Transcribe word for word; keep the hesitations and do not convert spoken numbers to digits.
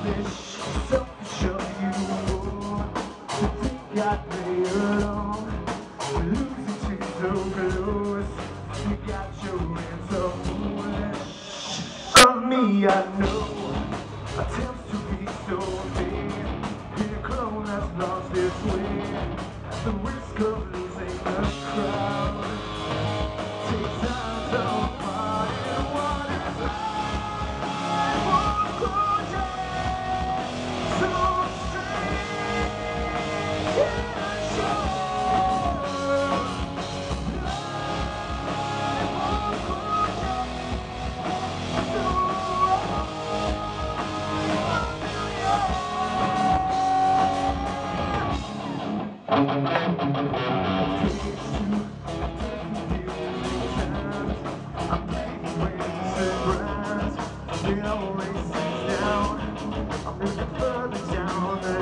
selfish of you to think I'd play along. Losing to so close, you got your hands up foolish. Of me I know, attempts to be so vain. Being a clone that's lost its way, at the risk of losing the crowd. Take time to find what is life on project. So strange and sure. Life on project. So it always sits down. I'm looking further down the